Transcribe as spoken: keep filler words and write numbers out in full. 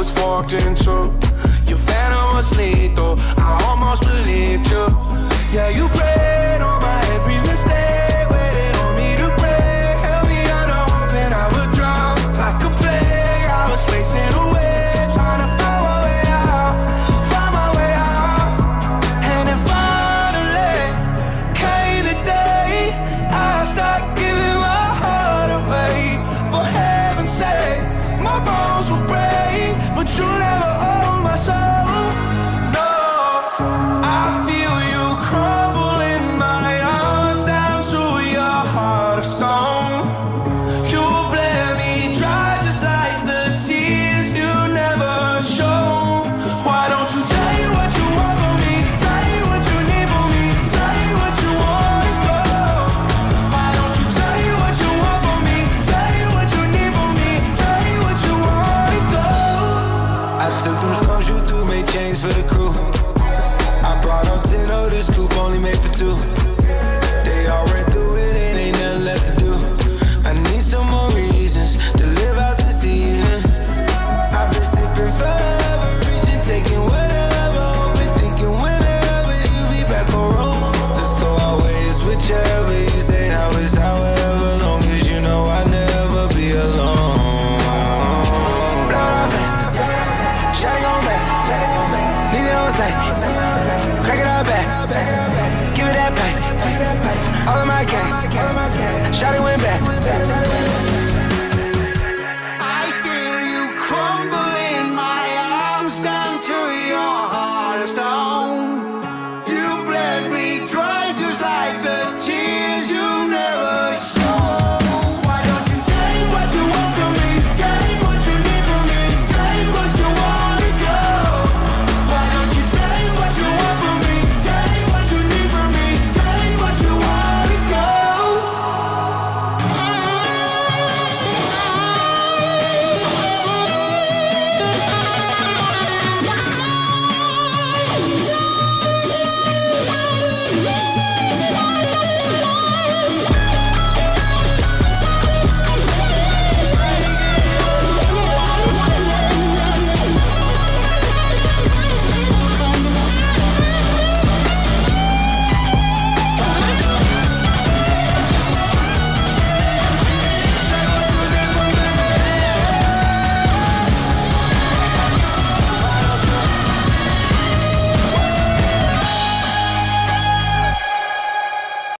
was forked in two. Your venom was lethal, I almost believed you. Yeah, you preyed on my every mistake, waited on me to break. Held me under hope and I would drown like a plague. I was racing away, trying to find my way out, find my way out. And then finally came the day I stopped giving my heart away. For heaven's sake, my bones will break, but you never own my soul. No, I feel you crumble in my arms down to your heart of stone.